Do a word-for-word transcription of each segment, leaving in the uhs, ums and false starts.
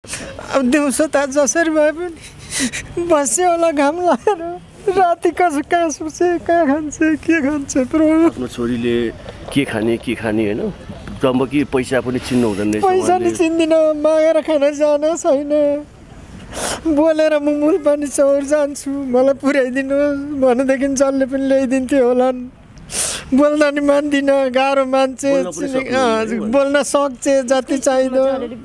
अब दिउँसो त जसरी भए पनि बस्यो होला घाम लागेर राति कसो कहाँ सुत्छ कहाँ खान्छ के खान्छ प्रभु आफ्नो छोरीले के खाने के खाने होइन जब कि पैसा पनि चिन्नु हुँदैन रहेछ पैसा नि चिन्दिनँ मागेर खान जान छैन बोलेर म मूल पानी चौर जान्छु मलाई पुर्याइदिनुहोस् भनेदेखि जसले पनि ल्याइदिन्थ्यो होला बोल्न नि मान्दिनँ गाह्रो मान्छे बोल्न सक्छ जति चाहिँदो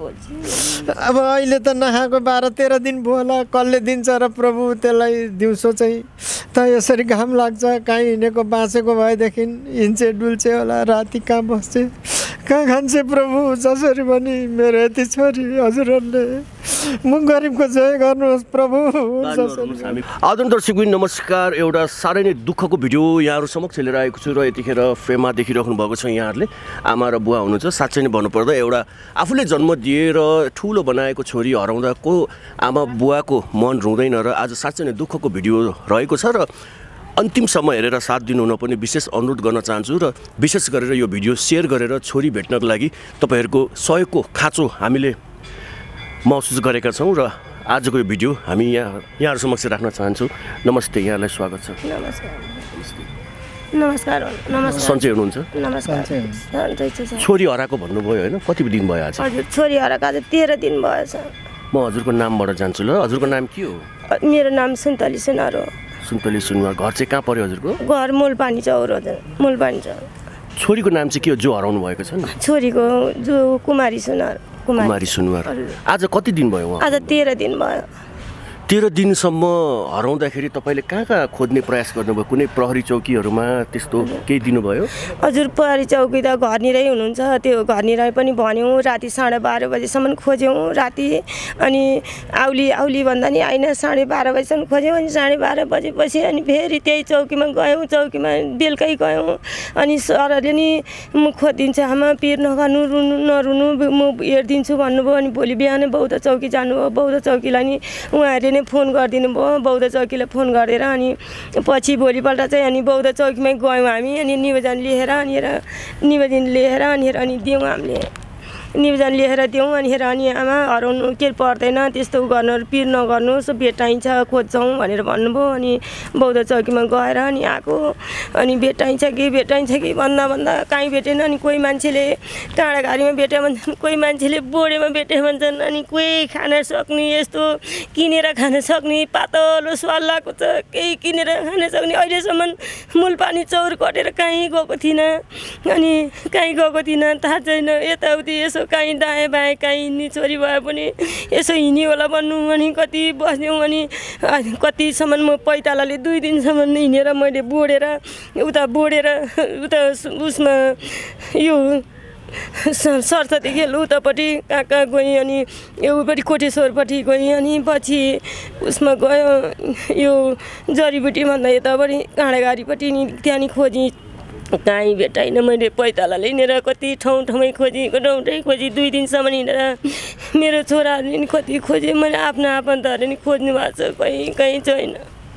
अब अहिले त नखाएको बाह्र तेह्र दिन भयो होला कसले दिन्छ र प्रभु त्यसलाई दिउँसो चाहिँ त यसरी घाम लाग्छ कहीँ हिँडेको बाँचेको भएदेखि हिँड्छे डुल्छे होला राति कहाँ बस्छे कहाँ खान्छे प्रभु जसरी पनि मेरो यति छोरी हजुरहरूले म गरिबको जय गर्नुहोस् प्रभु। आदरणीय दर्शकबिन नमस्कार। एउटा साह्रै नै दुःखको भिडियो यहाँहरू समक्ष लिएर आएको छु र यतिखेर फ्रेममा देखिराख्नु भएको छ यहाँहरूले आमा र बुवा हुनुहुन्छ। साँच्चै नै भन्नुपर्दा एउटा आफूले जन्म दिएर ठुलो बनाएको छोरी हराउँदाको आमा बुवाको मन रुँदैन र आज साँच्चै नै दुःखको भिडियो रहेको छ र अन्तिमसम्म हेरेर साथ दिनुहुन पनि विशेष अनुरोध गर्न चाहन्छु र विशेष गरेर यो भिडियो सेयर गरेर छोरी भेट्नको लागि तपाईँहरूको सहयोगको खाँचो हामीले महसुस गरेका छौँ र आजको यो भिडियो हामी यहाँ यहाँहरू समक्ष राख्न चाहन्छौँ। नमस्ते, यहाँलाई स्वागत छ। नमस्कार नमस्कार नमस्कार सन्चै हुनुहुन्छ? नमस्कार। छोरी हराएको भन्नुभयो होइन, कति दिन भयो आज? हजुर छोरी हराएको आज तेह्र दिन भएछ। म हजुरको नामबाट जान्छु ल। हजुरको नाम के हो? मेरो नाम सुन्तली सुनार हो। सुन्तली सुनवार। घर चाहिँ कहाँ पर्यो हजुरको? घर मूलपानी चौर हजुर, मूलपानी चौर। छोरीको नाम चाहिँ के हो जो हराउनु भएको छ नि? छोरीको जो कुमारी सुनार। कुमारी सुनवार। आज कति दिन भयो? आज तेह्र दिन भयो। तेह्र दिनसम्म हराउँदाखेरि तपाईँले कहाँ कहाँ खोज्ने प्रयास गर्नुभयो? कुनै प्रहरी चौकीहरूमा त्यस्तो केही दिनुभयो? हजुर प्रहरी चौकी त घरनिरै हुनुहुन्छ, त्यो घरनिरै पनि भन्यौँ। राति साढे बाह्र बजीसम्म खोज्यौँ राति, अनि आउली आउली भन्दा नि आइन साढे बाह्र बजीसम्म खोज्यौँ। अनि साढे बाह्र बजेपछि अनि फेरि त्यही चौकीमा गयौँ, चौकीमा बेलुकै गयौँ। अनि सरले नि म खोजिदिन्छु आमा पिर नगर्नु, रुनु नरुनु, म हेरिदिन्छु भन्नुभयो। अनि भोलि बिहानै बौद्ध चौकी जानुभयो। बौद्ध चौकीलाई नि उहाँहरूले नै फोन गरिदिनु भयो, बौद्ध चौकीलाई फोन गरेर। अनि पछि भोलिपल्ट चाहिँ अनि बौद्ध चौकीमै गयौँ हामी। अनि निवेदन लिएर अनि निवेदन लिएर अनि अनि दियौँ हामीले, निवेदन लिएर दियौँ। अनि अनि आमा हराउनु के पर्दैन, त्यस्तो गर्नु पिर नगर्नुहोस्, भेटाइन्छ खोज्छौँ भनेर भन्नुभयो। अनि बौद्ध चौकीमा गएर अनि आएको। अनि भेटाइन्छ कि भेटाइन्छ कि भन्दा भन्दा कहीँ भेटेन। अनि कोही मान्छेले टाढाघारीमा भेट्यो भन्छन्, कोही मान्छेले बोडेमा भेट्यो भन्छन्, अनि कोही खान सक्ने यस्तो किनेर खान सक्ने पातलो स्वाद लागेको छ, केही किनेर खान सक्ने। अहिलेसम्म मूलपानी चौर कटेर कहीँ गएको थिइनँ, अनि कहीँ गएको थिइनँ, थाहा छैन। यताउति यसो कहीँ दाएँ बाएँ कहीँ नि छोरी भए पनि यसो हिँड्यो होला भन्नु। अनि कति बस्यौँ, अनि कतिसम्म म पैतालाले दुई दिनसम्म हिँडेर मैले बोडेर उता बोडेर उता उसमा यो सरस्वती खेल उतापट्टि कहाँ कहाँ गएँ। अनि एउपट्टि कोटेश्वरपट्टि गएँ। अनि पछि उसमा गयो यो जडीबुटी भन्दा यतापट्टि काँडागाडीपट्टि नि त्यहाँ नि खोजेँ, कहीँ भेटाइनँ। मैले पैतालाले हिँडेर कति ठाउँ ठाउँमै खोजेँ, ठाउँ ठाउँ खोजेँ। दुई दिनसम्म हिँडेर मेरो छोराहरूले नि कति खोजेँ, मैले आफ्नो आफन्तहरूले नि खोज्नु भएको छ, कहीँ कहीँ छैन।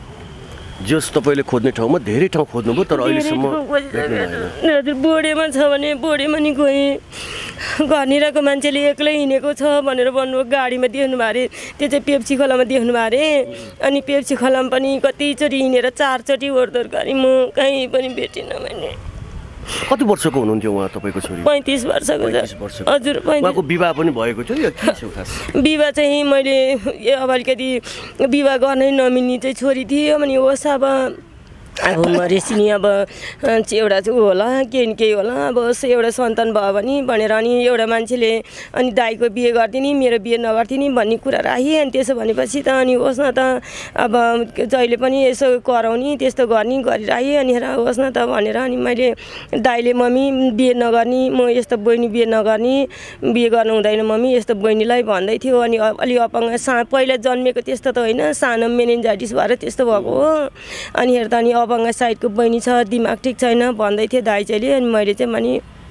जस तपाईँले खोज्ने ठाउँमा धेरै ठाउँ खोज्नुभयो तर अहिलेसम्म हजुर बोडेमा छ भने बोडेमा नि गएँ। घरनिरको मान्छेले एक्लै हिँडेको छ भनेर भन्नुभयो, गाडीमा देख्नु भयो अरे, त्यो चाहिँ पेप्सी खोलामा देख्नु भयो अरे। अनि पेप्सी खोलामा पनि कतिचोटि हिँडेर चारचोटि ओर्दोर गरेँ, म कहीँ पनि भेटिनँ मैले। कति वर्षको हुनुहुन्थ्यो उहाँ तपाईँको छोरी? पैँतिस वर्षको छ हजुर। उहाँको विवाह पनि भएको थियो या के थियो खास? विवाह चाहिँ मैले अब अलिकति विवाह गर्नै नमिल्ने चाहिँ छोरी थियो। अनि होस् अब अब मरेसिनी अब एउटा चाहिँ ऊ होला केही न केही होला, अब एउटा सन्तान भयो भने भनेर अनि एउटा मान्छेले अनि दाइको बिहे गरिदिने, मेरो बिहे नगरिदिने भन्ने कुरा राखेँ। अनि त्यसो भनेपछि त अनि होस् न त अब जहिले पनि यसो कराउने त्यस्तो गर्ने गरिराखेँ। अनि होस् न त भनेर अनि मैले दाइले मम्मी बिहे नगर्ने, म यस्तो बहिनी बिहे नगर्ने, बिहे गर्नु हुँदैन मम्मी यस्तो बहिनीलाई भन्दै थियो। अनि अलि अपाङ्ग सा पहिला जन्मेको त्यस्तो त होइन, सानो मेनिन्जाइटिस भएर त्यस्तो भएको हो। अनि हेर्दा अनि अपाङ्ग साइडको बहिनी छ, दिमाग ठिक छैन भन्दै थियो दाइ चाहिँले। अनि मैले चाहिँ भने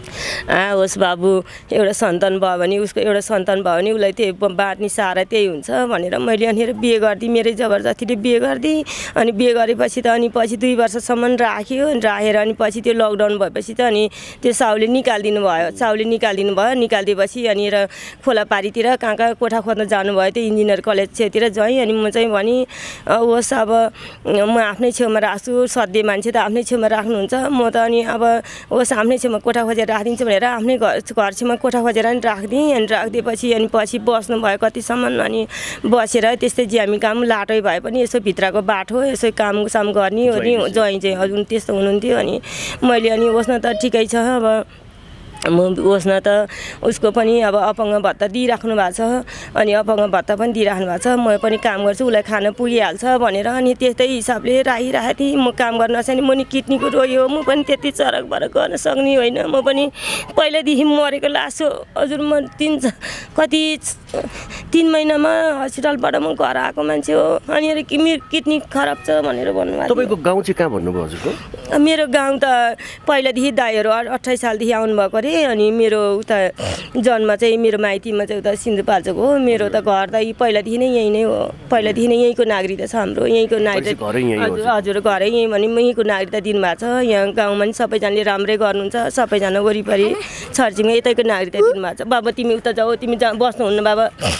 आ होस् बाबु एउटा सन्तान भयो भने उसको एउटा सन्तान भयो भने उसलाई त्यही बाँच्ने सहारा त्यही हुन्छ भनेर मैले अनि बिहे गरिदिएँ। मेरै जबरजस्तीले बिहे गरिदिएँ। अनि बिहे गरेपछि त अनि पछि दुई वर्षसम्म राख्यो। अनि राखेर अनि पछि त्यो लकडाउन भएपछि त अनि त्यो साउले निकालिदिनु भयो। साउले निकालिदिनु भयो। निकालिदिएपछि अनि र खोलापारीतिर कहाँ कहाँ कोठा खोज्न जानुभयो त्यो इन्जिनियर कलेज छेउतिर जाएँ। अनि म चाहिँ भने होस् अब म आफ्नै छेउमा राख्छु, सधैँ मान्छे त आफ्नै छेउमा राख्नुहुन्छ, म त अनि अब होस् आफ्नै छेउमा कोठा खोजेर राखिदिन्छु भनेर आफ्नै घर घर छेउमा कोठा खोजेर नि राखिदिएँ। अनि राखिदिएपछि अनि पछि बस्नु भयो कतिसम्म। अनि बसेर त्यस्तै ज्यामी काम लाटै भए पनि यसो भित्रको बाटो यसो काम साम गर्ने ओर्ने ज्वाइँ चाहिँ हजुर त्यस्तो हुनुहुन्थ्यो। अनि मैले अनि होस् न त ठिकै छ अब म होस् न त उसको पनि अब अपाङ्ग भत्ता दिइराख्नु भएको छ। अनि अपाङ्ग भत्ता पनि दिइराख्नु भएको छ। म पनि काम गर्छु उसलाई खान पुगिहाल्छ भनेर अनि त्यस्तै हिसाबले राखिरहेको थिएँ। म काम गर्न नसक्ने म नि किडनीको रोगी हो, म पनि त्यति चरक भएर गर्न सक्ने होइन। म पनि पहिल्यैदेखि मरेको लास हो हजुर। म तिन कति तिन महिनामा हस्पिटलबाट म घर आएको मान्छे हो। अनि मेरो किडनी खराब छ भनेर भन्नुभएको। तपाईँको गाउँ चाहिँ कहाँ भन्नुभयो हजुरको? मेरो गाउँ त पहिलादेखि दाइहरू अठाइस सालदेखि आउनुभएको अरे। अनि मेरो उता जन्म चाहिँ मेरो माइतीमा चाहिँ उता सिन्धुपाल्चोक हो। मेरो त घर त पहिलादेखि नै यहीँ नै हो। पहिलादेखि नै यहीँको नागरिकता छ हाम्रो। यहीँको नागरिकता हजुर हजुर घरै यहीँ भने यहीँको नागरिकता दिनुभएको छ। यहाँ गाउँमा पनि सबैजनाले राम्रै गर्नुहुन्छ। सबैजना वरिपरि छरछिमेकी यतैको नागरिकता दिनुभएको छ। बाबा तिमी उता जाऊ, तिमी जा बस्नुहुन्न बाबा।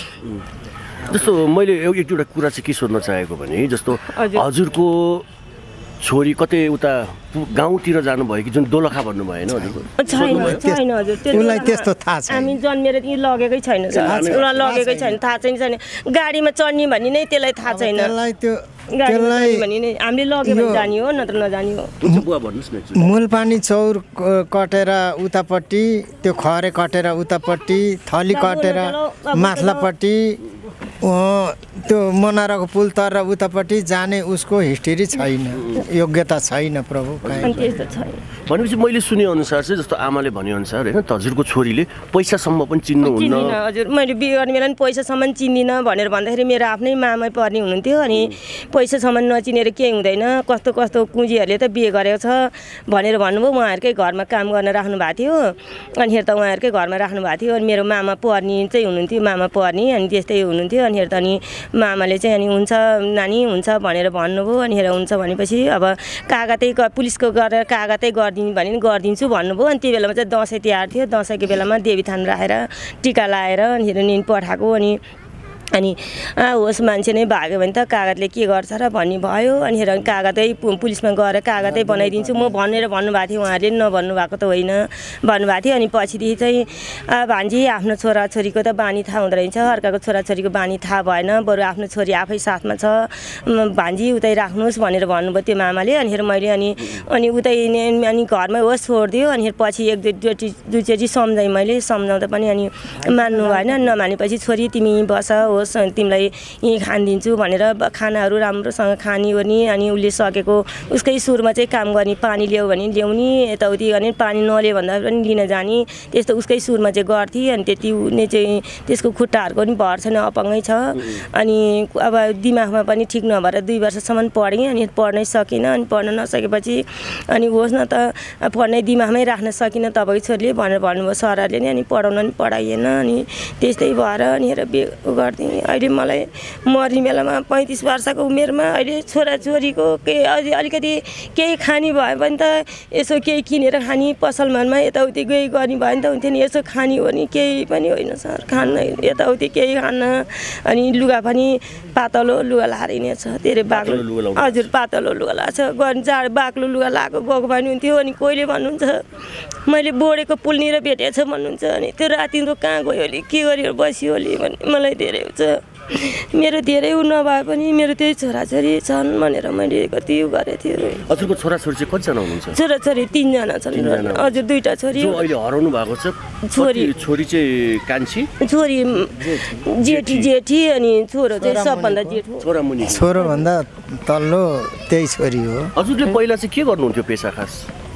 जस्तो मैले एक दुईवटा कुरा चाहिँ के सोध्न चाहेको भने जस्तो हजुरको छोरी कतै उता गाउँतिर जानुभयो कि जुन दोलखा भन्नुभयो होइन हजुरको? छैन छैन हजुर उसलाई त्यस्तो थाहा छैन। हामी जन्मेर त्यहीँ लगेकै छैन उसलाई लगेकै छैन, थाहा छैन छैन। गाडीमा चढ्ने भन्ने नै त्यसलाई थाहा छैन। त्यसलाई त्यो त्यसलाई भन्ने नै हामीले लग्यो भने जाने हो नत्र नजाने हो। बुवा भन्नुहोस् न। मूलपानी चौर कटेर उतापट्टि, त्यो खरे कटेर उतापट्टि, थली कटेर माथिल्लापट्टि त्यो मनाराको पुल तर उतापट्टि जाने उसको हिस्ट्री छैन, योग्यता छैन प्रभु। भनेपछि मैले सुनेअनुसार चाहिँ जस्तो आमाले भनेअनुसार होइन हजुरको छोरीले पैसासम्म पनि चिन्नुहुन्न? हजुर मैले बिहे गर्ने बेला पनि पैसासम्म चिन्दिनँ भनेर भन्दाखेरि मेरो आफ्नै मामै पर्ने हुनुहुन्थ्यो। अनि पैसासम्म नचिनेर केही हुँदैन, कस्तो कस्तो कुँजीहरूले त बिहे गरेको छ भनेर भन्नुभयो। उहाँहरूकै घरमा काम गर्न राख्नु भएको थियो। अनि त उहाँहरूकै घरमा राख्नु भएको थियो। अनि मेरो मामा पर्ने चाहिँ हुनुहुन्थ्यो, मामा पर्ने अनि त्यस्तै हुनुहुन्थ्यो। अनि त अनि मामाले चाहिँ अनि हुन्छ नानी हुन्छ भनेर भन्नुभयो। अनि हुन्छ भनेपछि अब कागतै पुलिसको गरेर कागतै गरिदिनु भने नि गरिदिन्छु भन्नुभयो। अनि त्यो बेलामा चाहिँ दसैँ तिहार थियो। दसैँको बेलामा देवीथान राखेर टिका लाएर अनि निन पठाएको। अनि अनि होस् मान्छे नै भाग्यो भने त कागजले के गर्छ र भन्ने भयो। अनि कागतै पुलिसमा गएर कागतै बनाइदिन्छु म भनेर भन्नुभएको थियो। उहाँहरूले नभन्नु भएको त होइन, भन्नुभएको थियो। अनि पछिदेखि चाहिँ भान्जी आफ्नो छोराछोरीको त बानी थाहा हुँदो रहेछ, अर्काको छोराछोरीको बानी थाहा भएन, बरु आफ्नो छोरी आफै साथमा छ, भान्जी उतै राख्नुहोस् भनेर भन्नुभयो त्यो मामाले। अनि मैले अनि अनि उतै अनि घरमै होस् छोडिदियो। अनि पछि एक दुईचोटि दुईचोटि सम्झाएँ मैले, सम्झाउँदा पनि अनि मान्नु भएन। नमानेपछि छोरी तिमी बस होस् तिमीलाई यहीँ खानिदिन्छु भनेर खानाहरू राम्रोसँग खानी ओर्ने। अनि उसले सकेको उसकै सुरमा चाहिँ काम गर्ने, पानी ल्याऊ भने ल्याउने, यताउति गर्ने, पानी नल्यायो भन्दा पनि लिन जाने, त्यस्तो उसकै सुरमा चाहिँ गर्थेँ। अनि त्यति उसले चाहिँ त्यसको खुट्टाहरूको पनि भर छैन, अपाङ्गै छ। अनि अब दिमागमा पनि ठिक नभएर दुई वर्षसम्म पढेँ। अनि पढ्नै सकिनँ। अनि पढ्न नसकेपछि अनि होस् न त पढ्नै दिमागमै राख्न सकिनँ तपाईँको छोरीले भनेर भन्नुभयो सरहरूले नि। अनि पढाउन नि पढाइएन। अनि त्यस्तै भएर अनि बिहे गर्थेँ। अहिले मलाई मर्ने बेलामा पैँतिस वर्षको उमेरमा अहिले छोराछोरीको केही अझै अलिकति केही खानी भयो भने त यसो केही किनेर खाने, पसलमानमा यताउति केही गर्ने भयो भने त हुन्थ्यो नि। यसो खानी हो नि, केही पनि होइन सर, खान्न यताउति केही खान्न। अनि लुगा पनि पातलो लुगा लाएर हिँडेको छ, धेरै बाक्लो हजुर पातलो लुगा लगाएको छ। गन जाड बाक्लो लुगा लगाएको गएको भने हुन्थ्यो। अनि कोहीले भन्नुहुन्छ मैले बोडेको पुल्नेर भेटेको छ भन्नुहुन्छ। अनि त्यो राति त कहाँ गयो होली, के गर्यो बस्यो होली भन्ने मलाई धेरै हुन्छ। मेरो धेरै उ नभए पनि मेरो त्यही छोराछोरी छन् भनेर मैले कति उ गरेको थिएँ। हजुरको छोराछोरी चाहिँ कतिजना हुनुहुन्छ? छोराछोरी तिनजना छन्। हजुर दुईवटा छोरी। जो अहिले हराउनु भएको छ छोरी छोरी चाहिँ कान्छी, छोरी जेठी जेठी अनि छोरो चाहिँ सबभन्दा जेठो, छोरा मुनि छोरोभन्दा तल्लो त्यही छोरी हो। हजुरले पहिला चाहिँ के गर्नुहुन्थ्यो पेसा खास?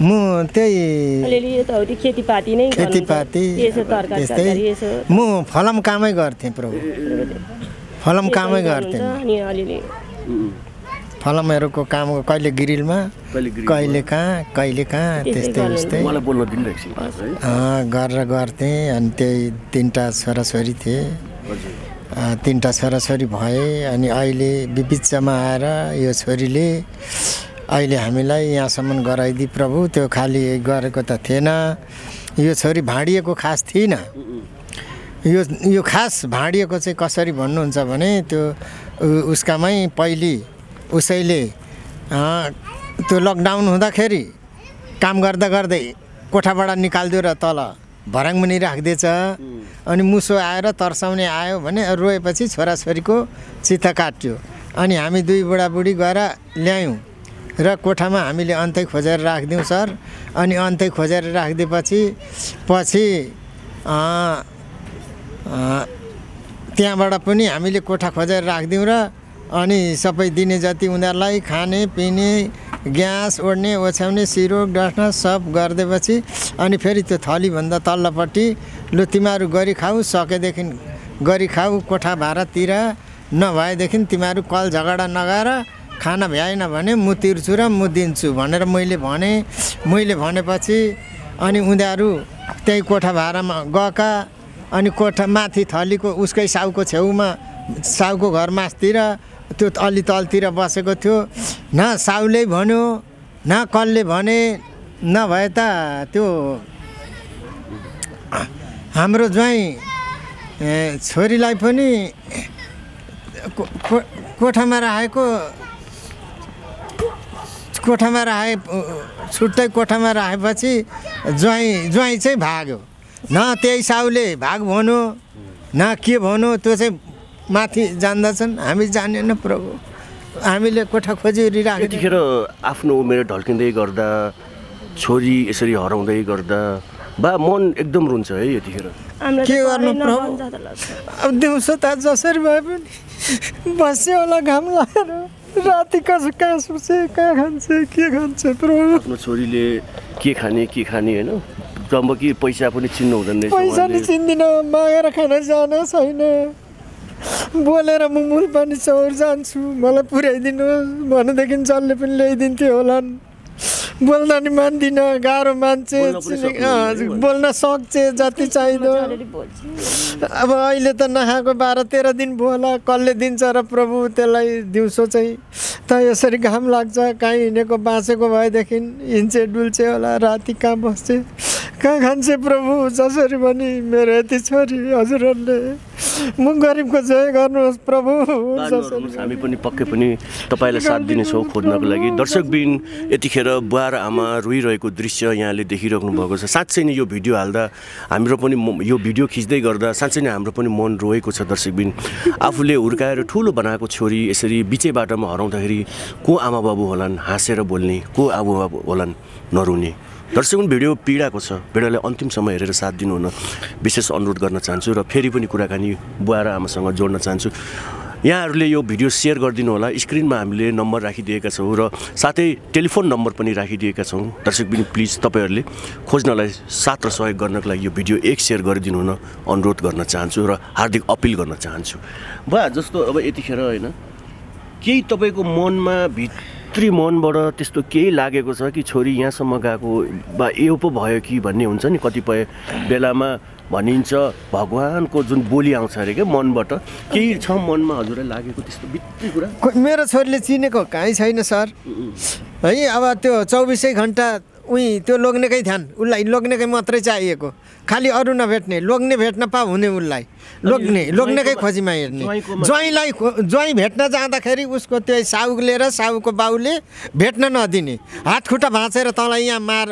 म त्यही अलिअलि यताउति खेतीपाती नै खेतीपाती यसो तरकारी तरकारी यसो म फलम कामै गर्थेँ प्रभु, फलम कामै गर्थेँ। अनि अलिअलि फलामहरूको काम कहिले ग्रिलमा कहिले कहाँ कहिले कहाँ त्यस्तै उस्तै मलाई बोल्न दिनु गरेर गर्थेँ। अनि त्यही तिनवटा छोराछोरी थिए, तिनवटा छोराछोरी भए। अनि अहिले विपिचमा आएर यो छोरीले अहिले हामीलाई यहाँसम्म गराइदिए प्रभु। त्यो खालि गरेको त थिएन, यो छोरी भाँडिएको खास थिएन। यो यो खास भाँडिएको चाहिँ कसरी भन्नुहुन्छ भने त्यो उसकामै पहिली उसैले त्यो लकडाउन हुँदाखेरि काम गर्दा गर्दै कोठाबाट निकालिदियो र तल भराङमुनि राखिदिएछ। अनि मुसो आएर तर्साउने आयो भने रोएपछि छोराछोरीको चित्त काट्यो। अनि हामी दुई बुढाबुढी गएर ल्यायौँ र कोठामा हामीले अन्तै खोजेर राखिदिउँ सर। अनि अन्तै खोजेर राखिदिएपछि पछि त्यहाँबाट पनि हामीले कोठा खोजेर राखिदिउँ र अनि सबै दिने जति उनीहरूलाई खाने पिने ग्यास ओढ्ने ओछ्याउने सिरो डस्न सब गरिदिएपछि अनि फेरि त्यो थलीभन्दा तल्लोपट्टि लु तिमीहरू गरी खाऊ, सकेदेखि गरी खाऊ, कोठा भाडातिर नभएदेखि तिमीहरू कल झगडा नगएर खाना भ्याएन भने म तिर्छु र म दिन्छु भनेर मैले भने। मैले भनेपछि अनि उनीहरू त्यही कोठा भाडामा गएका। अनि कोठा माथि थलीको उसकै साउको छेउमा साउको घर मासतिर त्यो अलि तलतिर बसेको थियो। न साउले भन्यो न कसले भने, नभए त त्यो हाम्रो ज्वाइँ छोरीलाई पनि को, को, कोठामा राखेको कोठामा राखे छुट्टै कोठामा राखेपछि ज्वाइँ ज्वाइँ चाहिँ भाग्यो। न त्यही साउले भाग भन्यो न के भन्यो, त्यो चाहिँ माथि जान्दछन्, हामी जानेन प्रभु। हामीले कोठा खोजिराखेको यतिखेर आफ्नो उमेर ढल्किँदै गर्दा छोरी यसरी हराउँदै गर्दा बा मन एकदम रुन्छ है यतिखेर। के गर्नु प्रभु, अब दिउँसो त जसरी भए पनि बस्यो होला घाम लागेर, राति कसो कहाँ सुत्छ कहाँ खान्छ के खान्छ प्रभु। आफ्नो छोरीले के खाने के खाने होइन, जम्ब कि पैसा पनि चिन्नु हुँदैन रहेछ। पैसा नि चिन्दिनँ, मागेर खान जान छैन, बोलेर म मूल पानी चौर जान्छु मलाई पुर्याइदिनुहोस् भनेदेखि जसले पनि ल्याइदिन्थ्यो होलान्। बोल्न नि मान्दिनँ, गाह्रो मान्छे, बोल्न सक्छे जति चाहिँदो। अब अहिले त नखाएको बाह्र तेह्र दिन भयो होला, कसले दिन्छ र प्रभु त्यसलाई दिउँसो चाहिँ त यसरी घाम लाग्छ। कहीँ हिँडेको बाँचेको भएदेखि हिँड्छे डुल्छे होला, राति कहाँ बस्छे कहाँ खान्छे प्रभु। जसरी पनि मेरो यति छोरी हजुरहरूले म गरिबको जय गर्नुहोस् प्रभु। हामी पनि पक्कै पनि तपाईँलाई साथ दिनेछौँ खोज्नको लागि। दर्शकबिन यतिखेर बुवा र आमा रोइरहेको दृश्य यहाँले देखिराख्नु भएको छ। साँच्चै नै यो भिडियो हाल्दा हाम्रो पनि यो भिडियो खिच्दै गर्दा साँच्चै नै हाम्रो पनि मन रोएको छ। दर्शकबिन आफूले हुर्काएर ठुलो बनाएको छोरी यसरी बिचै बाटोमा हराउँदाखेरि को आमा बाबु होलान् हाँसेर बोल्ने, को आबु बाबु होलान् नरुने। दर्शकबिन भिडियो पीडाको छ, भिडियोलाई अन्तिमसम्म हेरेर साथ दिनुहुन विशेष अनुरोध गर्न चाहन्छु र फेरि पनि कुराकानी बुवा र आमासँग जोड्न चाहन्छु। यहाँहरूले यो भिडियो सेयर गरिदिनु होला। स्क्रिनमा हामीले नम्बर राखिदिएका छौँ र साथै टेलिफोन नम्बर पनि राखिदिएका छौँ। दर्शकबिन प्लिज तपाईँहरूले खोज्नलाई साथ र सहयोग गर्नको लागि यो भिडियो एक सेयर गरिदिनु हुन अनुरोध गर्न चाहन्छु र हार्दिक अपिल गर्न चाहन्छु। बुवा जस्तो अब यतिखेर होइन केही तपाईँको मनमा भित्री मनबाट त्यस्तो केही लागेको छ कि छोरी यहाँसम्म गएको बा यो पो भयो कि भन्ने हुन्छ नि, कतिपय बेलामा भनिन्छ भगवानको जुन बोली आउँछ अरे क्या मनबाट, केही छ मनमा हजुरलाई लागेको त्यस्तो भित्री कुरा? मेरो छोरीले चिनेको कहीँ छैन सर है। अब त्यो चौबिसै घन्टा उहीँ त्यो लोग्नेकै ध्यान, उसलाई लोग्नेकै मात्रै चाहिएको, खालि अरू नभेट्ने, लोग्ने भेट्न पा हुने, उसलाई लोग्ने लोग्नेकै खोजीमा हेर्ने। ज्वाइँलाई ज्वाइँ भेट्न जाँदाखेरि उसको त्यो साउले र साउको बाउले भेट्न नदिने, हात खुट्टा भाँचेर तँलाई यहाँ मार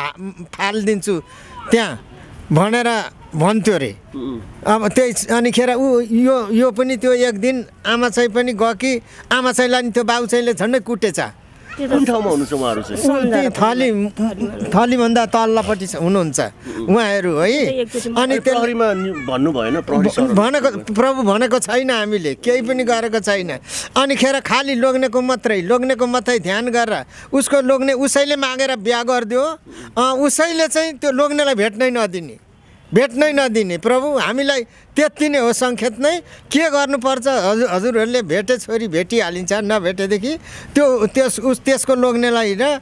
फालिदिन्छु त्यहाँ भनेर भन्थ्यो अरे। अब त्यही अनिखेर ऊ यो यो पनि त्यो एक दिन आमा चाहिँ पनि गयो कि आमा चाहिँलाई नि त्यो बाउ चाहिँले झन्डै कुटेछ। कुन ठाउँमा हुनुहुन्छ उहाँहरू चाहिँ? थली थलीभन्दा तल्लोपट्टि हुनुहुन्छ उहाँहरू है। अनि प्रहरीमा भन्नु भएन? भनेको प्रभु भनेको छैन, हामीले केही पनि गरेको छैन। अनिखेर खालि लोग्नेको मात्रै लोग्नेको मात्रै ध्यान गरेर उसको लोग्ने उसैले मागेर बिहा गरिदियो, उसैले चाहिँ त्यो लोग्नेलाई भेट्नै नदिने। भेट्नै नदिने प्रभु हामीलाई त्यति नै हो सङ्केत नै के गर्नुपर्छ हजुर हजुरहरूले भेटे छोरी भेटिहालिन्छ नभेटेदेखि त्यो त्यस उस त्यसको लोग्नेलाई र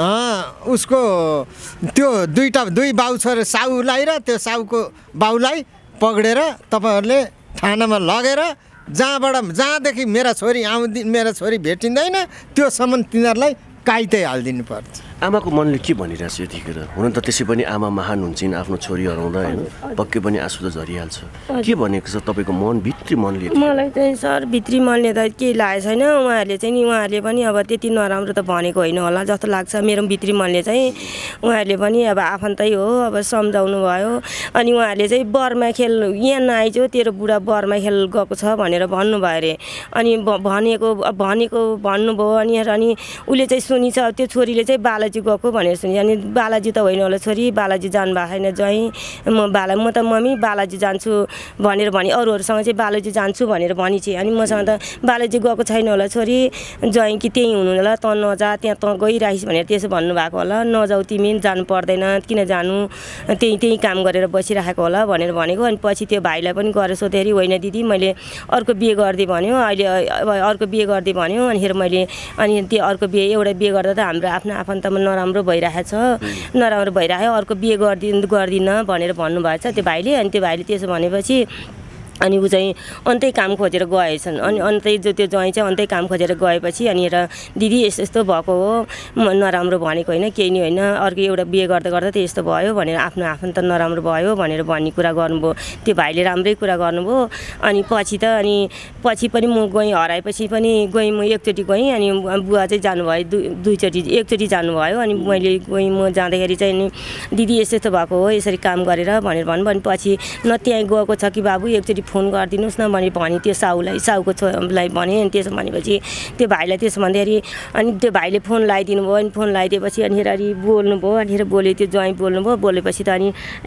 उसको त्यो दुईवटा दुई बाउ छोरा साउलाई र त्यो साउको बाउलाई पक्रेर तपाईँहरूले थानामा लगेर जहाँबाट जहाँदेखि मेरा छोरी आउँदि मेरा छोरी भेटिँदैन त्योसम्म तिनीहरूलाई काइतै हालिदिनु पर्छ। आमाको मनले के भनिरहेछ यतिखेर? हुन त त्यसै पनि आमा महान हुन्छन्, आफ्नो छोरी हराउँदा होइन पक्कै पनि आँसु त झरिहाल्छ। के भनेको छ तपाईँको मन भित्री मनले? मलाई चाहिँ सर भित्री मनले त केही लागेको छैन। उहाँहरूले चाहिँ नि उहाँहरूले पनि अब त्यति नराम्रो त भनेको होइन होला जस्तो लाग्छ। मेरो भित्री मनले चाहिँ उहाँहरूले पनि अब आफन्तै हो अब सम्झाउनु भयो। अनि उहाँहरूले चाहिँ बरमा खेल यहाँ नआइज तेरो बुढा बरमा खेल गएको छ भनेर भन्नुभयो अरे। अनि भनेको भनेको भन्नुभयो अनि अनि उसले चाहिँ सुनिन्छ त्यो छोरीले चाहिँ बाला गएको भनेर सुनि। अनि बालाजी त होइन होला छोरी, बालाजी जानु भएको छैन ज्वाइँ, म बाला म त मम्मी बालाजी जान्छु भनेर भने अरूहरूसँग चाहिँ बालाजी जान्छु भनेर भनिछे। अनि मसँग त बालाजी गएको छैन होला छोरी, ज्वाइँ कि त्यहीँ हुनु होला, त नजा त्यहाँ त गइरहेछ भनेर त्यसो भन्नुभएको होला। नजाऊ तिमी जानु पर्दैन, किन जानु, त्यहीँ त्यहीँ काम गरेर बसिरहेको होला भनेर भनेको। अनि पछि त्यो भाइलाई पनि गएर सोधेरी होइन दिदी मैले अर्को बिहे गरिदिएँ भन्यो, अहिले अब अर्को बिहे गरिदिएँ भन्यो। अनिखेरि मैले अनि त्यो अर्को बिहे एउटा बिहे गर्दा त हाम्रो आफ्नो आफन्तमा नराम्रो भइरहेछ, नराम्रो भइरहेको अर्को बिहे गरिदिनु गर्दिनँ भनेर भन्नुभएको छ त्यो भाइले। अनि त्यो भाइले त्यसो भनेपछि अनि ऊ चाहिँ अन्तै काम खोजेर गएछन्। अनि अन्तै जो त्यो ज्वाइँ चाहिँ अन्तै काम खोजेर गएपछि अनि र दिदी यस्तो यस्तो भएको हो, म नराम्रो भनेको होइन केही नि होइन, अर्को एउटा बिहे गर्दा गर्दा त यस्तो भयो भनेर आफ्नो आफन्त नराम्रो भयो भनेर भन्ने कुरा गर्नुभयो। त्यो भाइले राम्रै कुरा गर्नुभयो। अनि पछि त अनि पछि पनि म गएँ हराएपछि पनि गएँ म एकचोटि गएँ। अनि बुवा चाहिँ जानुभयो दुई दुईचोटि एकचोटि जानुभयो। अनि मैले गएँ म जाँदाखेरि चाहिँ नि दिदी यस्तो यस्तो भएको हो यसरी काम गरेर भनेर भन्नुभयो। अनि पछि न त्यहाँ गएको छ कि बाबु एकचोटि फोन गरिदिनुहोस् न भने भने त्यो साउलाई साउको छोरालाई भने। अनि त्यसो भनेपछि त्यो भाइलाई त्यसो भन्दाखेरि अनि त्यो भाइले फोन लगाइदिनु भयो। अनि फोन लगाइदिएपछि अनि अनि बोल्नुभयो। अनि बोले त्यो ज्वाइँ बोल्नुभयो। बोलेपछि त अनि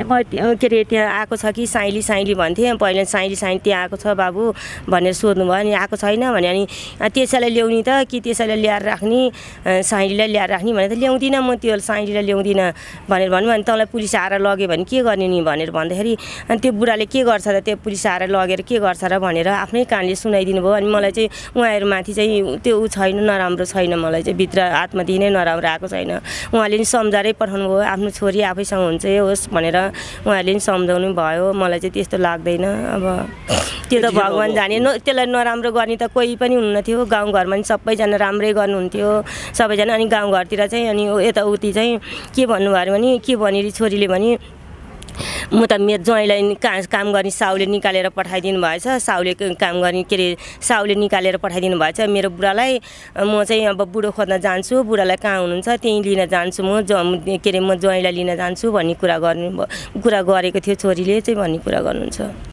म के अरे त्यहाँ आएको छ कि साइली साइली भन्थेँ पहिला, साइली साइली त्यहाँ आएको छ बाबु भनेर सोध्नुभयो। अनि आएको छैन भने अनि त्यसैलाई ल्याउने त कि त्यसैलाई ल्याएर राख्ने, साइलीलाई ल्याएर राख्ने भने त ल्याउँदिनँ म त्यो साइलीलाई ल्याउँदिनँ भनेर भन्नुभयो। अनि तँलाई पुलिस आएर लग्यो भने के गर्ने नि भनेर भन्दाखेरि अनि त्यो बुढाले के गर्छ त त्यो पुलिस आएर लगेर के गर्छ र भनेर आफ्नै कानले सुनाइदिनु भयो। अनि मलाई चाहिँ उहाँहरूमाथि चाहिँ त्यो ऊ छैन, नराम्रो छैन, मलाई चाहिँ भित्र आत्मादेखि नै नराम्रो आएको छैन। उहाँले नि सम्झाएरै पठाउनु भयो आफ्नो छोरी आफैसँग हुन्छ होस् भनेर उहाँहरूले नि सम्झाउनु भयो। मलाई चाहिँ त्यस्तो लाग्दैन। अब त्यो त भगवान् जाने न, त्यसलाई नराम्रो गर्ने त कोही पनि हुन्न थियो। गाउँघरमा नि सबैजना राम्रै गर्नुहुन्थ्यो सबैजना। अनि गाउँघरतिर चाहिँ अनि यताउति चाहिँ के भन्नुभयो भने के भनेर छोरीले भने म त मेरो ज्वाइँलाई का काम गर्ने साउले निकालेर पठाइदिनु भएछ, साउले काम गर्ने के अरे साउले निकालेर पठाइदिनु भएछ मेरो बुढालाई। म चाहिँ अब बुढो खोज्न जान्छु, बुढालाई कहाँ हुनुहुन्छ त्यहीँ लिन जान्छु, म ज के अरे म ज्वाइँलाई लिन जान्छु भन्ने कुरा गर्नु कुरा गरेको थियो छोरीले चाहिँ भन्ने कुरा गर्नुहुन्छ।